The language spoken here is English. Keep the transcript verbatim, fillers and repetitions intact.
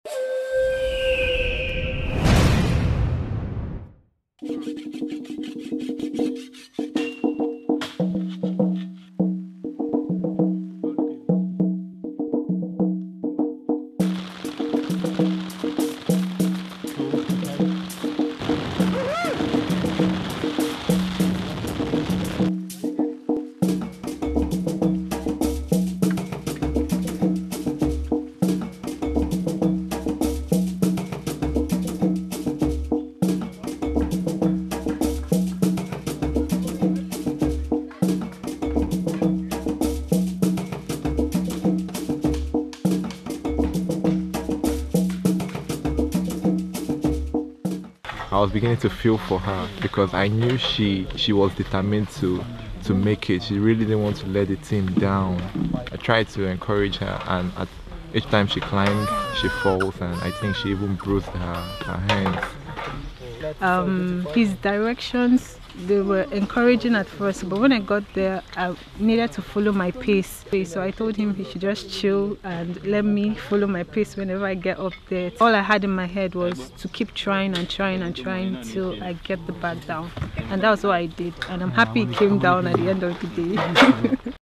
I was beginning to feel for her because I knew she she was determined to to make it. She really didn't want to let the team down. I tried to encourage her, and at each time she climbed, she falls, and I think she even bruised her, her hands. Um, his directions, they were encouraging at first, but when I got there, I needed to follow my pace. So I told him he should just chill and let me follow my pace whenever I get up there. All I had in my head was to keep trying and trying and trying till I get the bag down. And that was what I did. And I'm happy it came down at the end of the day.